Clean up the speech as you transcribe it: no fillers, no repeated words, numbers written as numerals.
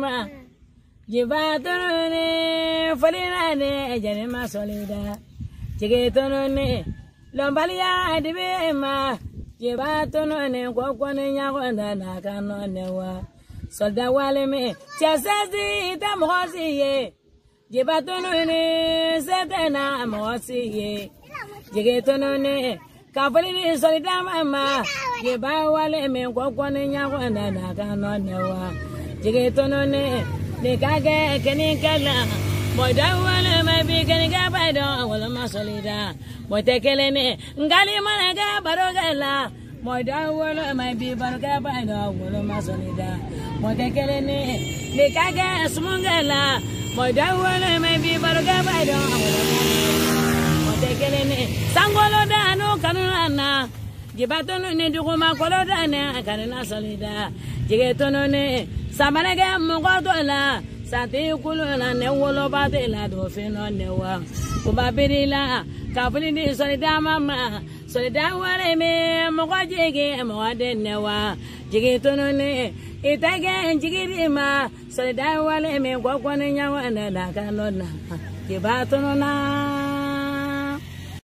mama. Jiba tonone folina ne janema solida. Jige tonone lombalia dibe ma. Jiba tonone kokone nyagonda na kanone wa. Soldat wale me tiasasi tamosi ye. Jiba tonone setena mosi ye. Jige tonone kafali solida mama. Jiba wale me kokone nyagonda na kanone wa. Jige tonone Nikage kenikala, moda wale mabi kenika baido wala masolida. Motekelene ngali managa barogala, moda wale mabi baroga baido wala masolida. Motekelene nikage smungala, moda wale mabi baroga baido wala masolida. Motekelene sangolo dano kanuna, jibatono ne duguma kolo dana kanuna solida. Jigetono ne Samanega Mogodola, Sati Kuluna, Newolo Badela, Dofino Newa, Ubabila, Kavini Solida Mama, Solida Wareme, Mogajigi, Moade Newa, Jigitonone, Itaga and Jigirima, Solida Waleme, Gokwana, and Nakanona, Gibatonona.